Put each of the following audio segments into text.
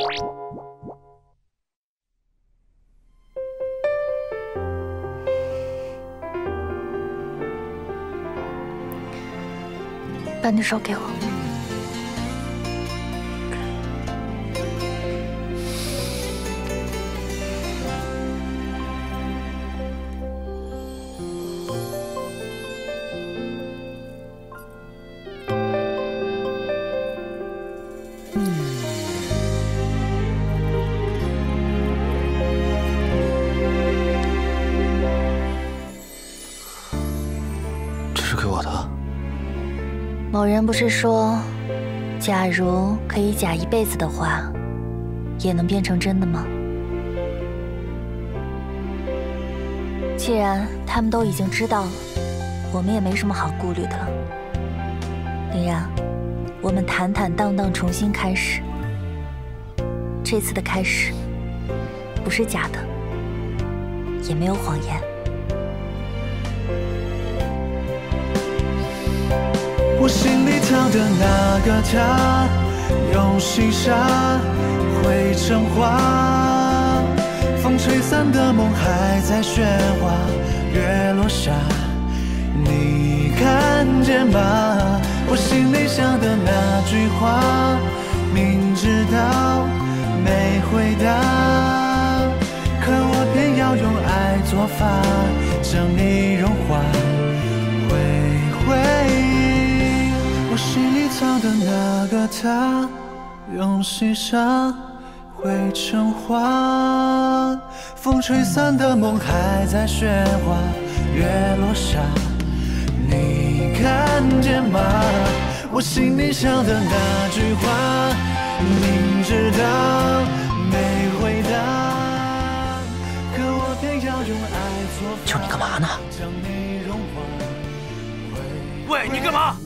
把你的手给我。 这是给我的。 某人不是说，假如可以假一辈子的话，也能变成真的吗？既然他们都已经知道了，我们也没什么好顾虑的了。林然，我们坦坦荡荡重新开始。这次的开始，不是假的，也没有谎言。 我心里藏的那个他，用细沙汇成花，风吹散的梦还在喧哗，月落下，你看见吗？我心里想的那句话，明知道没回答，可我偏要用爱做法，将你融化，回忆。 我心里藏的那个他，用细沙汇成花，风吹散的梦还在喧哗，月落下，你看见吗？我心里想的那句话，明知道没回答，可我偏要用爱做法。 就你干嘛呢？ 将你融化。 喂，你干嘛？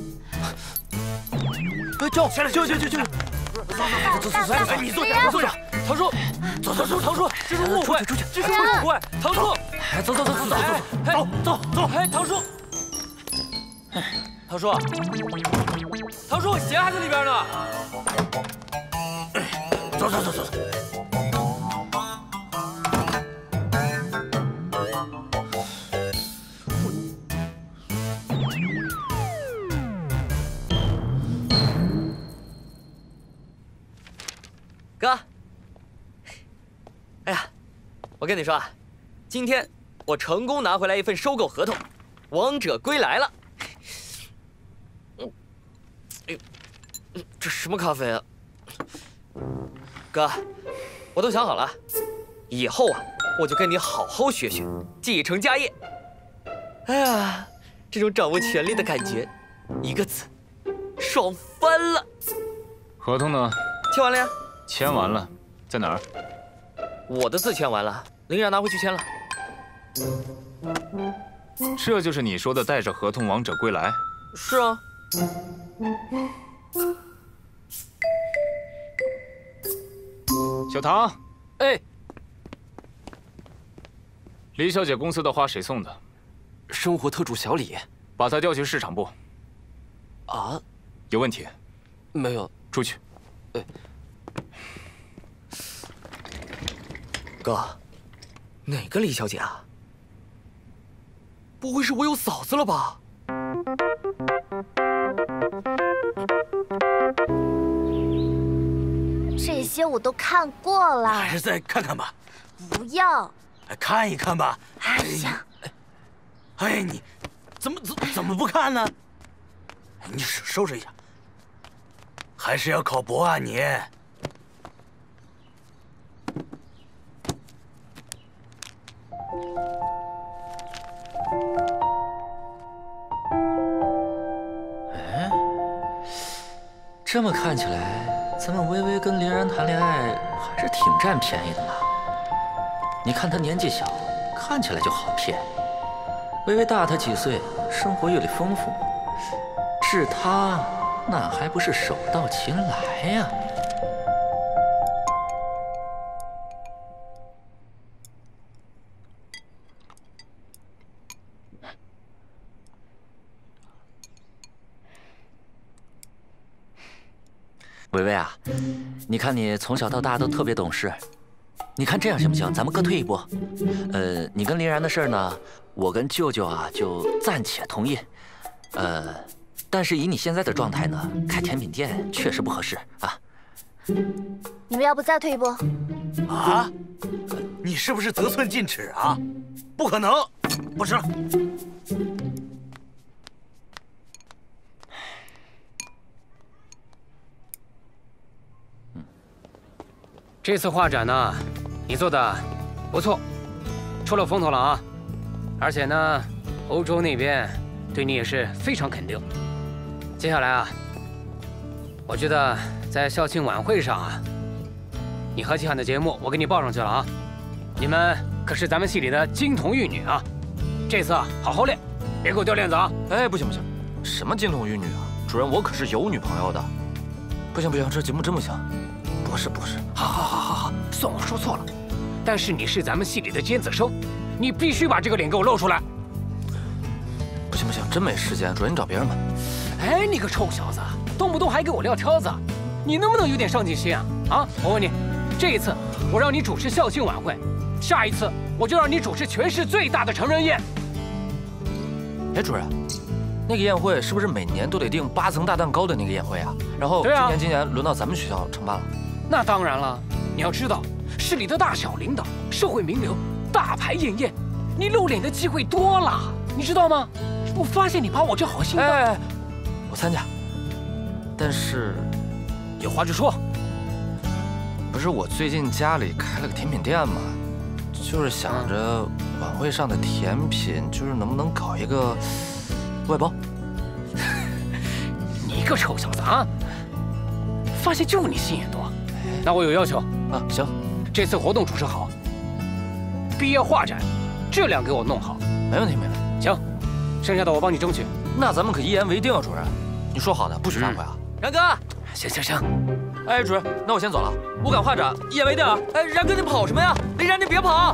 叫！ 起来！就！走！哎，你坐下，坐下。唐叔，走！唐叔，这是误会，这是误会。唐叔，走！哎，唐叔，唐叔，鞋还在里边呢。走。 哥，哎呀，我跟你说啊，今天我成功拿回来一份收购合同，王者归来了。这什么咖啡啊？哥，我都想好了，以后啊，我就跟你好好学学，继承家业。哎呀，这种掌握权力的感觉，一个字，爽翻了。 合同呢？ 签完了呀。 签完了，在哪儿？ 我的字签完了，林然拿回去签了。 这就是你说的带着合同王者归来？ 是啊。 小唐， 哎， 李小姐公司的花谁送的？ 生活特助小李， 把她调去市场部。 啊？ 有问题？ 没有。 出去。 哥，哪个李小姐啊？不会是我有嫂子了吧？ 这些我都看过了， 还是再看看吧。 不要。 看一看吧。 哎呀， 哎，你怎么不看呢？你收拾一下。还是要考博啊你。 这么看起来，咱们微微跟林然谈恋爱还是挺占便宜的嘛。你看他年纪小，看起来就好骗；微微大他几岁，生活阅历丰富，治他那还不是手到擒来呀？ 伟伟啊，你看你从小到大都特别懂事，你看这样行不行？咱们各退一步。你跟林然的事呢，我跟舅舅啊就暂且同意。但是以你现在的状态呢，开甜品店确实不合适啊。 你们要不再退一步？ 啊？你是不是得寸进尺啊？不可能，不吃了。 这次画展呢，你做的不错，出了风头了啊！而且呢，欧洲那边对你也是非常肯定。接下来啊，我觉得在校庆晚会上啊，你和季涵的节目我给你报上去了啊！你们可是咱们系里的金童玉女啊！这次啊，好好练，别给我掉链子啊！ 哎，不行不行，什么金童玉女啊？主任，我可是有女朋友的。不行不行，这节目真不行。不是，好， 算我说错了。但是你是咱们系里的尖子生，你必须把这个脸给我露出来。 不行，真没时间，主任你找别人吧。 哎，你个臭小子，动不动还给我撂挑子，你能不能有点上进心啊？啊，我问你，这一次我让你主持校庆晚会，下一次我就让你主持全市最大的成人宴。 哎，主任，那个宴会是不是每年都得订8层大蛋糕的那个宴会啊？然后今年轮到咱们学校承办了。 那当然了，你要知道，市里的大小领导、社会名流大排宴宴，你露脸的机会多了，你知道吗？我发现你把我这好心哎，我参加，但是有话就说。 不是我最近家里开了个甜品店嘛，就是想着晚会上的甜品，就是能不能搞一个外包。 你个臭小子啊！发现就你心眼多。那我有要求啊，行， 这次活动主持好，毕业画展质量给我弄好， 没问题。 行，剩下的我帮你争取。 那咱们可一言为定啊，主任，你说好的，不许反悔啊。 然哥， 行。 哎，主任，那我先走了，我赶画展，一言为定啊。 哎，然哥你跑什么呀？林然你别跑。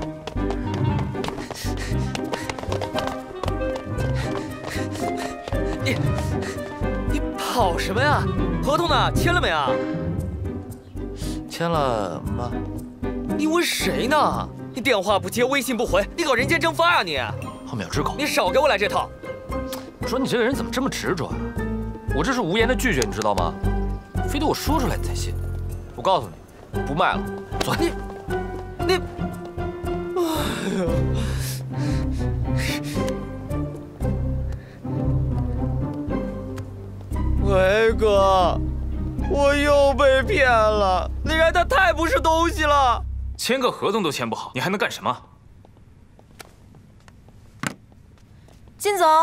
你跑什么呀？合同呢？签了没啊？ 签了吗？ 你问谁呢？你电话不接，微信不回，你搞人间蒸发呀你！ 后面有只狗。 你少给我来这套！ 我说你这个人怎么这么执着啊？我这是无言的拒绝，你知道吗？非得我说出来你才信。我告诉你，不卖了，走。你，哎呀！伟哥，我又被骗了！林然他太不是东西了， 签个合同都签不好，你还能干什么？ 金总，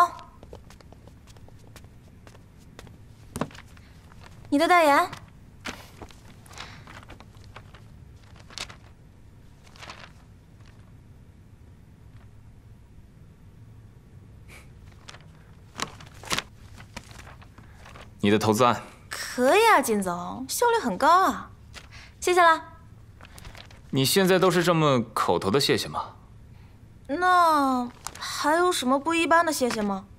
你的代言。 你的投资案可以啊，金总，效率很高啊，谢谢啦。 你现在都是这么口头的谢谢吗？ 那还有什么不一般的谢谢吗？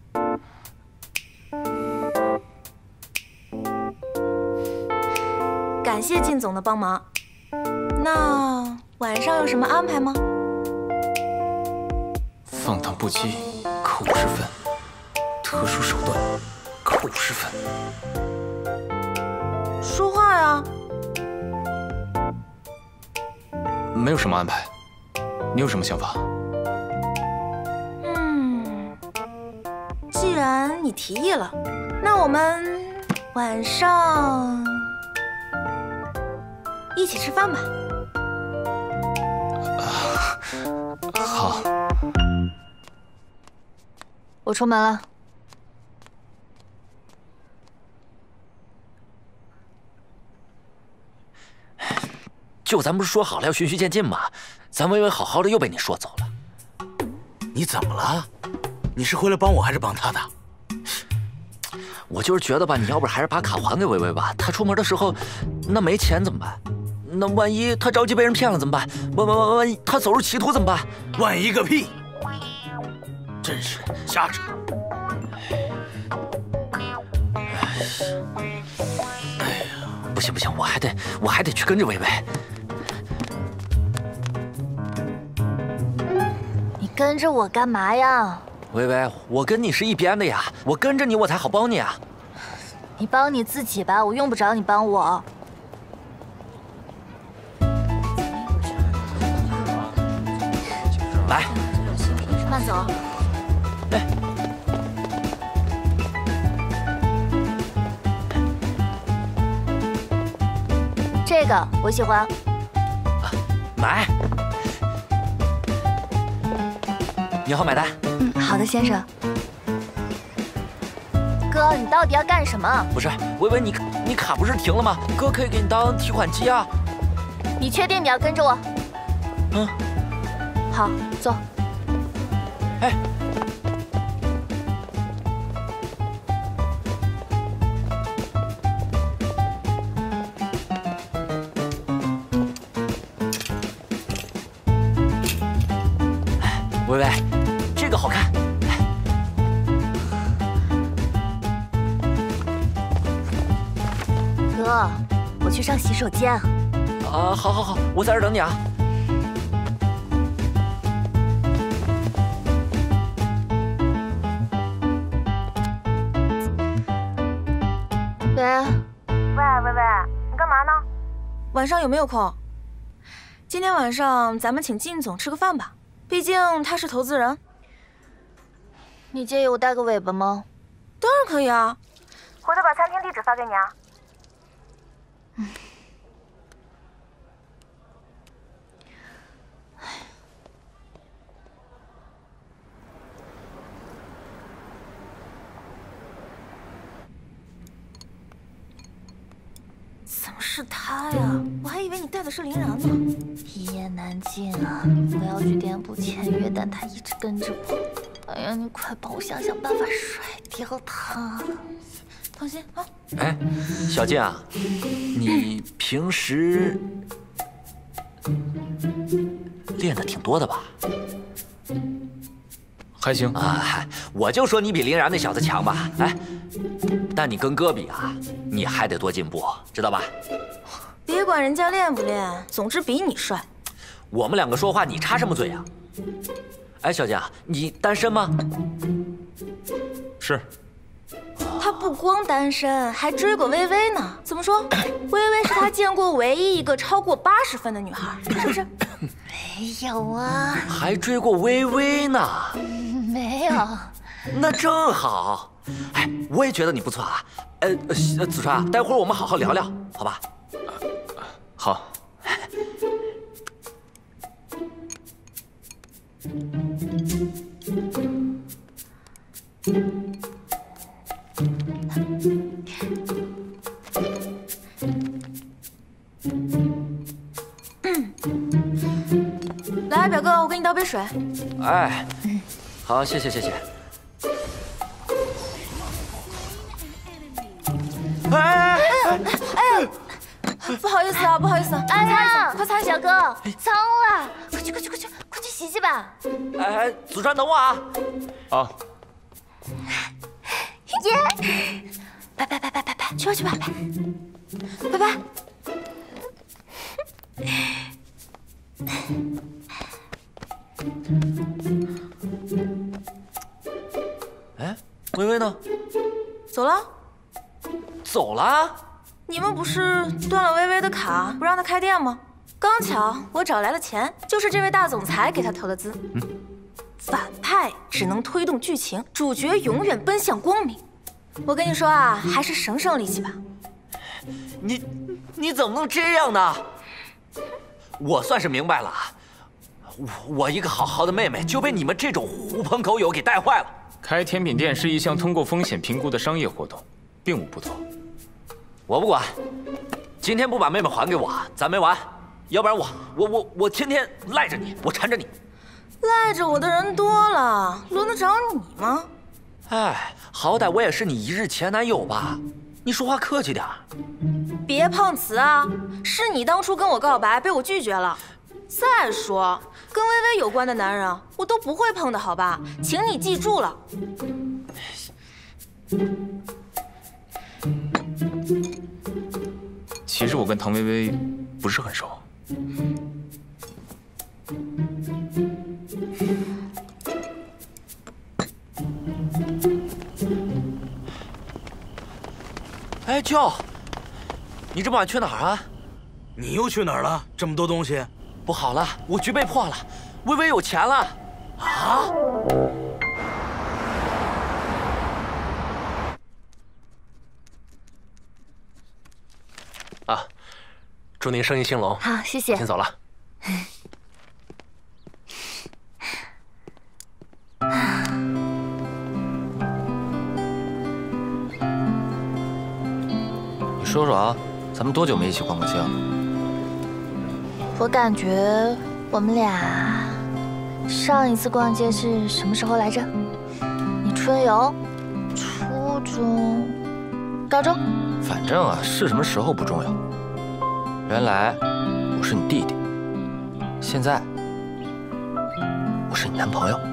感谢靳总的帮忙。那晚上有什么安排吗？ 放荡不羁，扣50分；特殊手段，扣50分。 说话呀！ 没有什么安排，你有什么想法？ 既然你提议了，那我们晚上一起吃饭吧。 好。 我出门了。 就咱不是说好了要循序渐进吗？咱微微好好的又被你说走了。 你怎么了？你是回来帮我还是帮他的？ 我就是觉得吧，你要不还是把卡还给微微吧。他出门的时候，那没钱怎么办？那万一他着急被人骗了怎么办？万一他走入歧途怎么办？ 万一个屁！真是瞎扯。哎呀， 不行不行，我还得去跟着薇薇。 你跟着我干嘛呀？ 薇薇，我跟你是一边的呀，我跟着你我才好帮你啊。 你帮你自己吧，我用不着你帮我。 来， 慢走。 哎。 这个我喜欢， 买。你好，买单。 嗯，好的，先生。哥，你到底要干什么？ 不是，薇薇，你卡不是停了吗？哥可以给你当提款机啊。 你确定你要跟着我？ 嗯。 好，走。 哎。 薇薇，这个好看。 哥，我去上洗手间啊。 好，我在这儿等你啊。 喂， 薇薇，你干嘛呢？晚上有没有空？今天晚上咱们请靳总吃个饭吧。 毕竟他是投资人， 你介意我带个尾巴吗？ 当然可以啊，回头把餐厅地址发给你啊。怎么是他呀？我还以为你带的是林然呢。 一言难尽啊！我要去店铺签约，但他一直跟着我。哎呀，你快帮我想想办法甩掉他！ 放心啊。 哎，小静啊，你平时练的挺多的吧？ 还行啊，我就说你比林然那小子强吧。哎，但你跟哥比啊，你还得多进步，知道吧？ 别管人家练不练，总之比你帅。 我们两个说话，你插什么嘴啊？哎，小静，你单身吗？ 是。 他不光单身，还追过薇薇呢。怎么说？薇薇是他见过唯一一个超过80分的女孩，是不是？ 没有啊。 还追过薇薇呢？ 没有。 那正好。哎，我也觉得你不错啊。子川，待会儿我们好好聊聊，好吧？ 好。 来，表哥，我给你倒杯水。 哎，好，谢谢。哎， 不好意思啊，不好意思。 哎呀，快擦，小哥，脏了，快去洗吧。 哎，子川等我啊。 啊。 耶！拜，去吧，拜拜。 哎，薇薇呢？ 走了。 走了？ 你们不是断了薇薇的卡，不让她开店吗？刚巧我找来了钱，就是这位大总裁给她投的资。反派只能推动剧情，主角永远奔向光明。我跟你说啊，还是省省力气吧。 你怎么能这样呢？我算是明白了，我一个好好的妹妹就被你们这种狐朋狗友给带坏了。 开甜品店是一项通过风险评估的商业活动，并无不妥。 我不管，今天不把妹妹还给我，咱没完。要不然我天天赖着你，我缠着你。 赖着我的人多了，轮得着你吗？ 哎，好歹我也是你一日前男友吧，你说话客气点。 别碰瓷啊！是你当初跟我告白被我拒绝了。再说，跟薇薇有关的男人我都不会碰的，好吧？请你记住了。 其我跟唐薇薇不是很熟。 哎，Joe，你这么晚去哪儿啊？ 你又去哪儿了？这么多东西， 不好了，我局被破了，薇薇有钱了。啊？ 啊，祝您生意兴隆。 好，谢谢。 先走了。 你说说啊，咱们多久没一起逛过街了？ 我感觉我们俩上一次逛街是什么时候来着？你春游、初中、高中？ 反正啊，是什么时候不重要。原来我是你弟弟，现在我是你男朋友。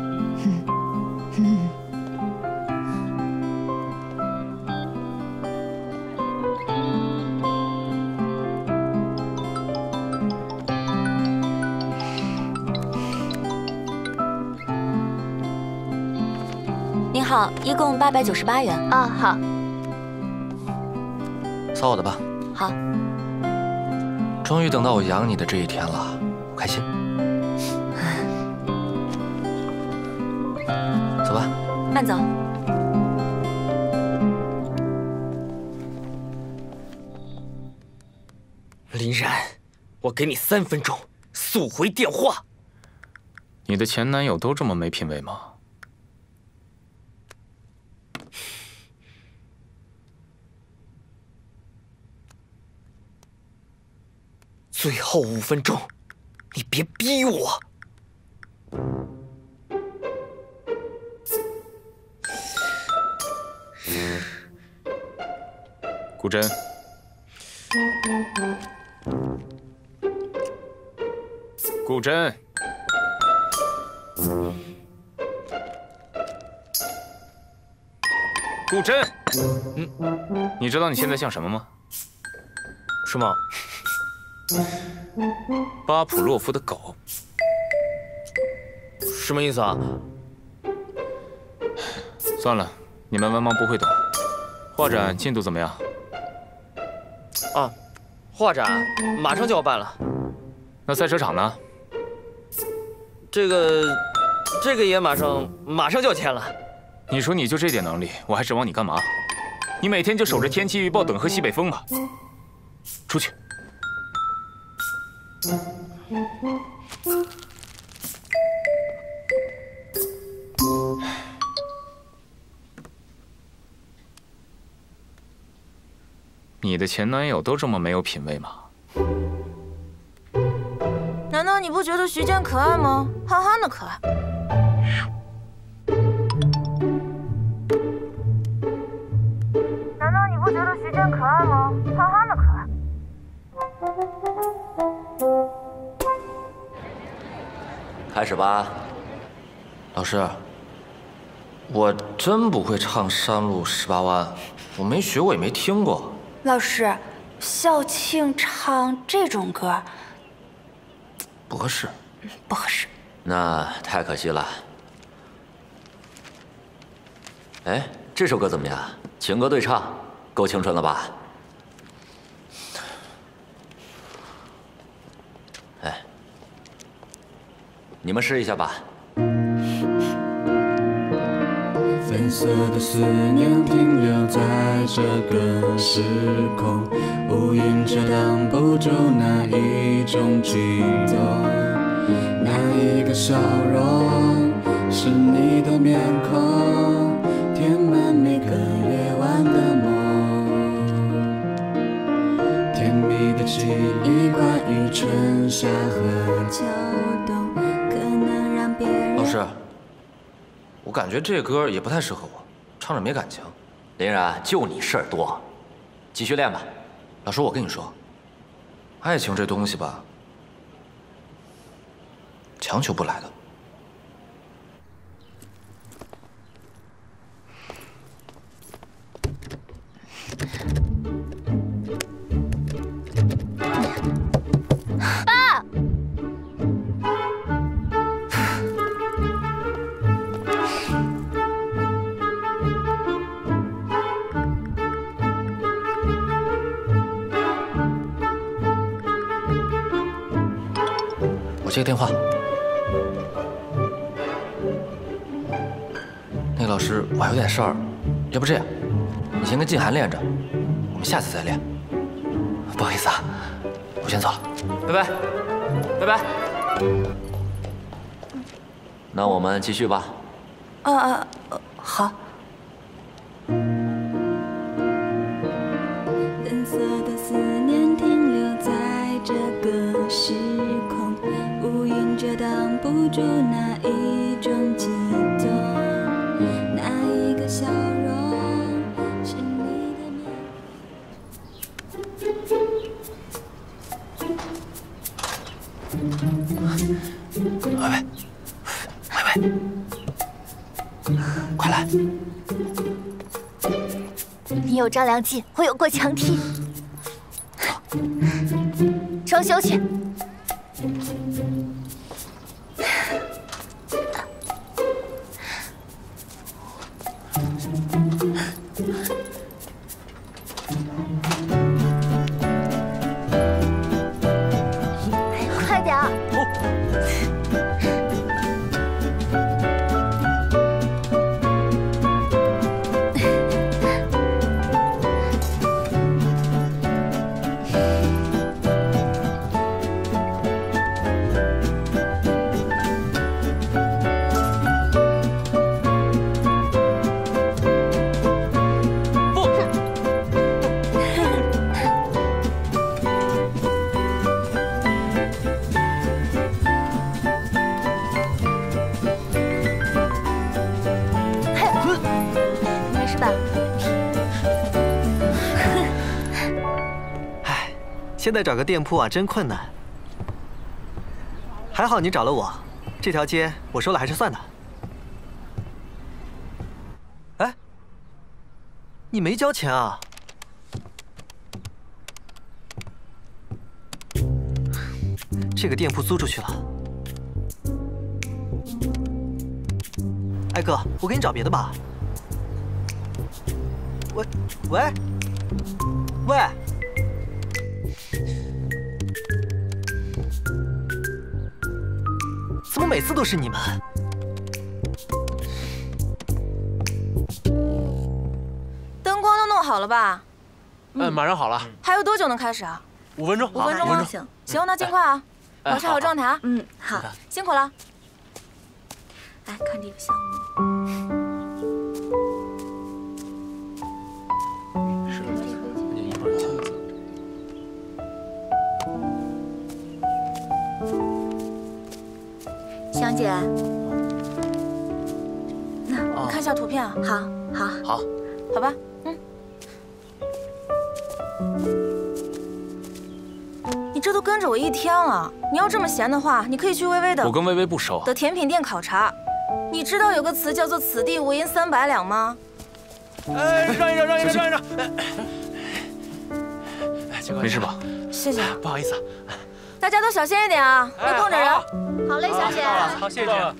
您好，一共898元。啊，好。 扫我的吧。 好。 终于等到我养你的这一天了，我开心。走吧。 慢走。 林然，我给你3分钟，速回电话。 你的前男友都这么没品位吗？ 最后5分钟，你别逼我。 顾真，顾真，顾真，你知道你现在像什么吗？ 是吗？ 巴甫洛夫的狗。 什么意思啊？ 算了，你们文盲不会懂。画展进度怎么样？ 啊，画展马上就要办了。 那赛车场呢？ 这个也马上就要签了。 你说你就这点能力，我还指望你干嘛？你每天就守着天气预报等喝西北风吧。出去。你的前男友都这么没有品位吗？ 难道你不觉得徐健可爱吗？憨憨的可爱。难道你不觉得徐健可爱吗？憨憨的可爱。 开始吧。老师，我真不会唱《山路18弯》，我没学过也没听过。 老师，校庆唱这种歌不合适。 不合适。 那太可惜了。哎，这首歌怎么样？情歌对唱，够青春了吧？哎，你们试一下吧。 粉色的思念停留在这个时空，乌云遮挡不住那一种悸动。那一个笑容是你的面孔，填满每个夜晚的梦。甜蜜的记忆关于春夏和秋冬，可能让别人。 老师。我感觉这歌也不太适合我，唱着没感情。林然，就你事儿多，继续练吧。老师，我跟你说，爱情这东西吧，强求不来的。 接个电话。那个老师，我还有点事儿，要不这样，你先跟静涵练着，我们下次再练。不好意思啊，我先走了，拜拜，拜拜。那我们继续吧。 好。 蓝色的思念停留在这个时空，乌云遮挡不住那一种激动，那一个笑容是你的面。 微微，微微，快来！ 你有张良计，我有过墙梯。装修去。快点儿！ 现在找个店铺啊，真困难。还好你找了我，这条街我说了还是算的。哎，你没交钱啊？这个店铺租出去了。哎哥，我给你找别的吧。喂，喂，喂。怎么每次都是你们？ 灯光都弄好了吧？ 马上好了。 还有多久能开始啊 ？5分钟。 5分钟吗？行，那尽快啊，保持好状态啊。 好， 辛苦了。 来看这个项目。 香姐， 那你看一下图片啊。好吧，你这都跟着我1天了，你要这么闲的话，你可以去微微的。 我跟微微不熟。 的甜品店考察。你知道有个词叫做"此地无银300两"吗？ 让一让。 没事吧？ 谢谢。 不好意思啊。 大家都小心一点啊，别碰着人。 好嘞，小姐。 好，谢谢。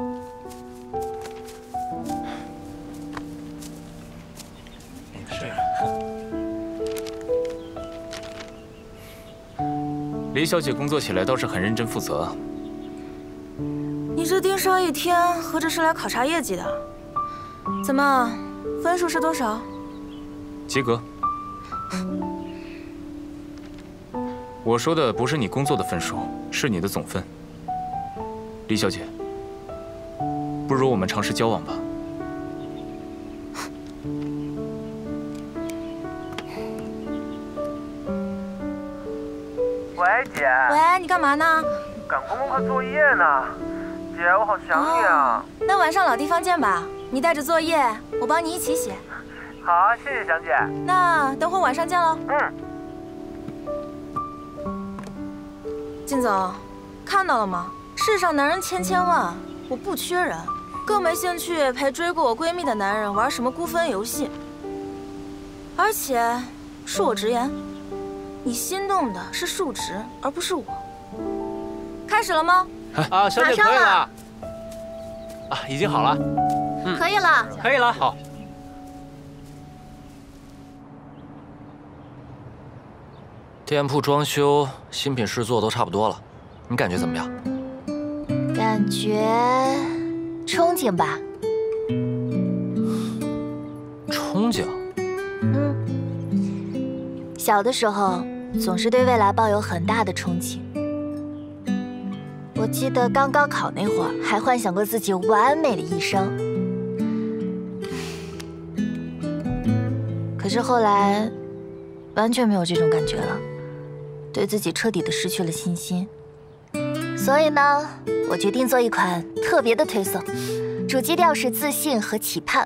李小姐工作起来倒是很认真负责。 你这盯梢1天，何止是来考察业绩的？怎么，分数是多少？ 及格。我说的不是你工作的分数，是你的总分。李小姐，不如我们尝试交往吧。 喂，姐。 喂，你干嘛呢？ 赶功课作业呢。姐，我好想你啊。 那晚上老地方见吧。你带着作业，我帮你一起写。 好，谢谢祥姐。 那等会晚上见喽。靳总，看到了吗？世上男人千千万，我不缺人，更没兴趣陪追过我闺蜜的男人玩什么估分游戏。而且，恕我直言，你心动的是数值，而不是我。开始了吗？ 啊，小姐可以了。啊，已经好了。 可以了。 可以了。好。 店铺装修、新品试做都差不多了，你感觉怎么样？ 感觉憧憬吧。 憧憬？ 小的时候总是对未来抱有很大的憧憬。我记得刚高考那会儿，还幻想过自己完美的一生。可是后来，完全没有这种感觉了，对自己彻底的失去了信心。所以呢，我决定做一款特别的推送，主基调是自信和期盼。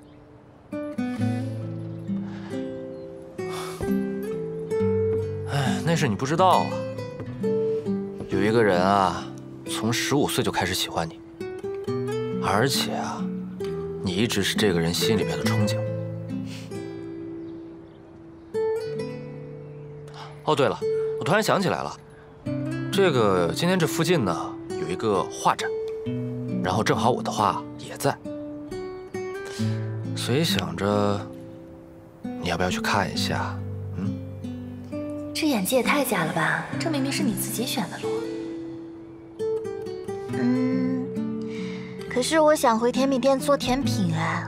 哎，那是你不知道啊。有一个人啊，从15岁就开始喜欢你，而且啊，你一直是这个人心里边的憧憬。哦，对了，我突然想起来了，今天这附近呢有一个画展，然后正好我的画也在，所以想着你要不要去看一下？ 这演技也太假了吧！这明明是你自己选的路。可是我想回甜品店做甜品哎。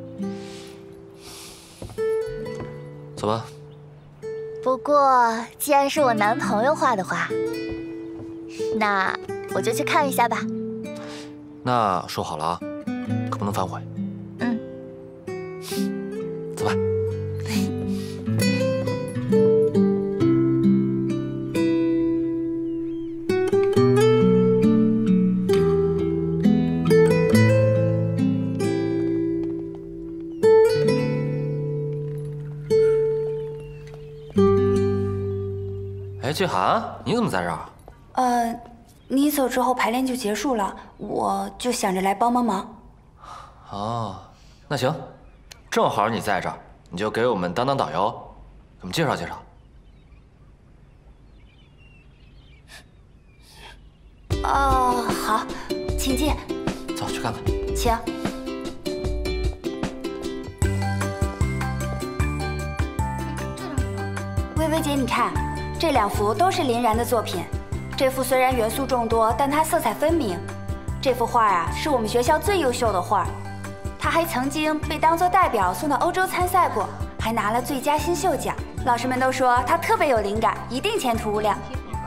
走吧。 不过既然是我男朋友画的画，那我就去看一下吧。 那说好了啊，可不能反悔。走吧。哎，季涵，你怎么在这儿？ 你走之后排练就结束了，我就想着来帮忙。 哦，那行，正好你在这儿，你就给我们当导游，给我们介绍介绍。 好，请进。 走，去看看。 请。薇薇姐，你看，这2幅都是林然的作品。这幅虽然元素众多，但它色彩分明。这幅画啊，是我们学校最优秀的画。它还曾经被当作代表送到欧洲参赛过，还拿了最佳新秀奖。老师们都说它特别有灵感，一定前途无量。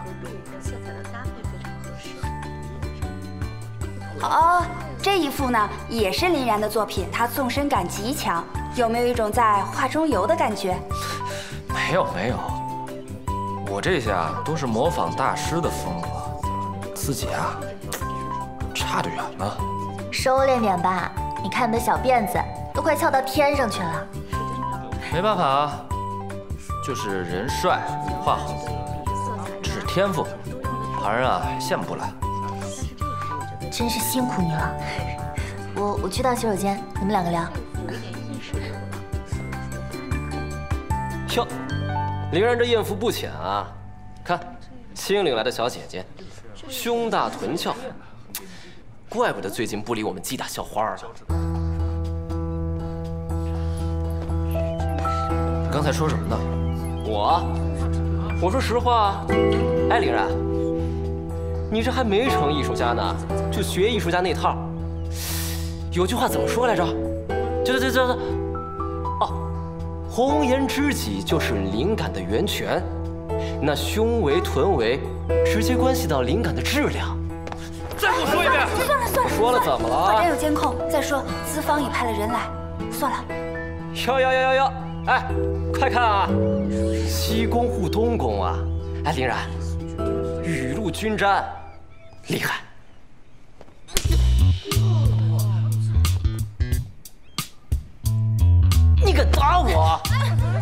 这一幅呢也是林然的作品，他纵深感极强，有没有一种在画中游的感觉？ 没有，我这下都是模仿大师的风格，自己啊差得远了。 收敛点吧，你看你的小辫子都快翘到天上去了。 没办法啊，就是人帅画好，这是天赋，旁人啊羡慕不来。 真是辛苦你了，我去趟洗手间，你们2个聊。 哟，林然这艳福不浅啊！看，清岭来的小姐姐，胸大臀翘，怪不得最近不理我们季大校花了。 刚才说什么呢？ 我说实话。哎，林然，你这还没成艺术家呢，就学艺术家那套。有句话怎么说来着？红颜知己就是灵感的源泉，那胸围、臀围直接关系到灵感的质量。 再给我说一遍！ 算了， 说了怎么了？ 画展有监控，再说资方也派了人来，算了。 哟！哎，快看啊，西宫护东宫啊！哎，林然，雨露均沾，厉害！你敢打我？